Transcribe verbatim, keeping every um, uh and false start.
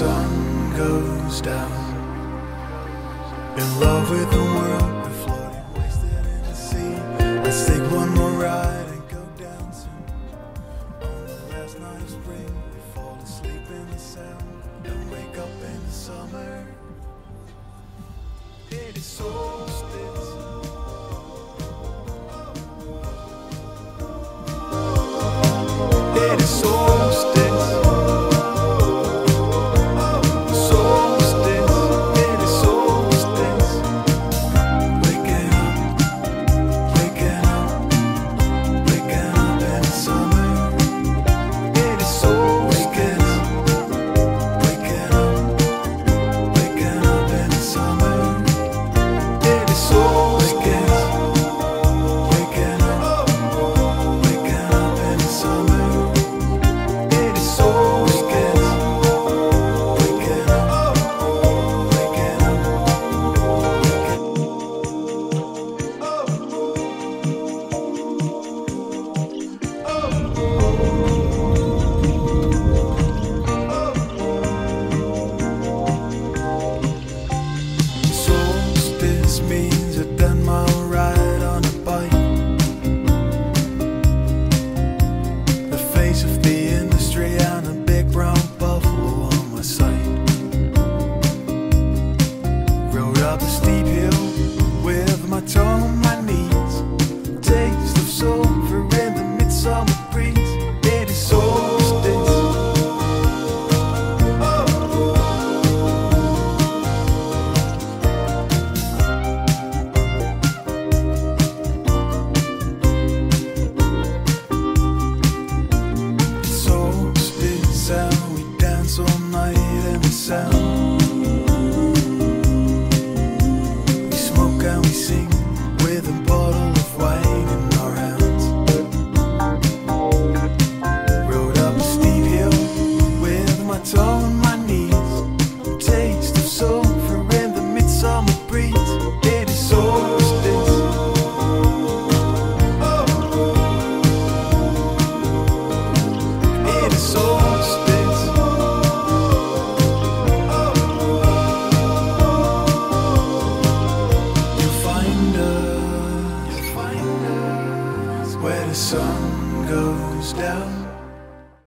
sun goes down. In love with the world, we're floating, wasted in the sea. Let's take one more ride and go down soon. On the last night of spring, we fall asleep in the sound and wake up in the summer. It is solstice. It is solstice. Means a ten mile ride on a bike. The face of the industry and a big brown buffalo on my side. Rode up a steep hill with my toe on my knees. Taste of sulfur in the midsummer breeze. It is solstice. We dance all night in the sound. We smoke and we sing with a bottle of wine in our hands. Rode up a steep hill with my toe on my knees. Taste of sulfur in the midsummer breeze. It is solstice. It is solstice. Where the sun goes down.